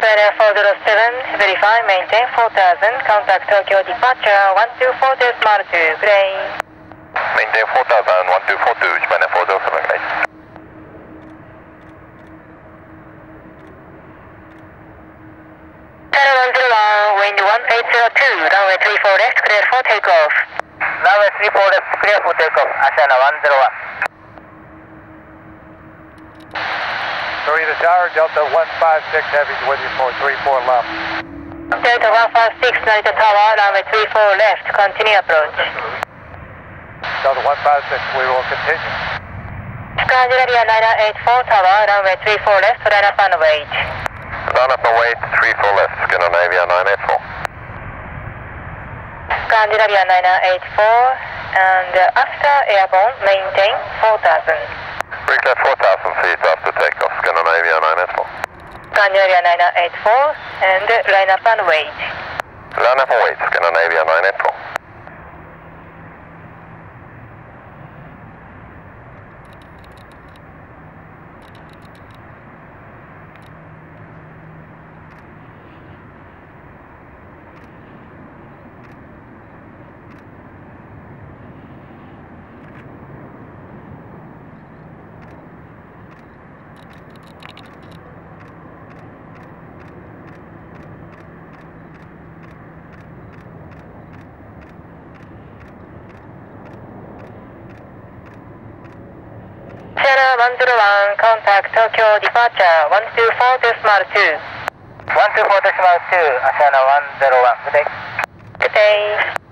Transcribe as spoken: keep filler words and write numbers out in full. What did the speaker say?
Ryanair four zero seven, verify, maintain four thousand, contact Tokyo departure one two four two, smart two, good day. Maintain four thousand, one two four two, Ryanair four zero seven, good day. Channel one zero one, wind one eight zero two, runway three four left, clear for takeoff. Runway three four left, clear for takeoff, A시아나 one zero one. three to tower, Delta one five six, heavy with you for three four left. Delta one five six, Narita Tower, runway three four left, continue approach. Delta one five six, we will continue. Scandinavia nine eight four Tower, runway three four left, line up and wait. Line up and wait, three four left, Scandinavia nine eight four. Scandinavia nine eight four, and uh, after airborne, maintain four thousand. Reclaim four thousand feet after takeoff, Scandinavia nine eight four. Scandinavia nine eight four, and uh, line up and wait. Line up and wait, Scandinavia nine eight four. Channel one zero one, contact Tokyo departure one two four decimal two. one two four decimal two, A시아나 one zero one, good day. Good day.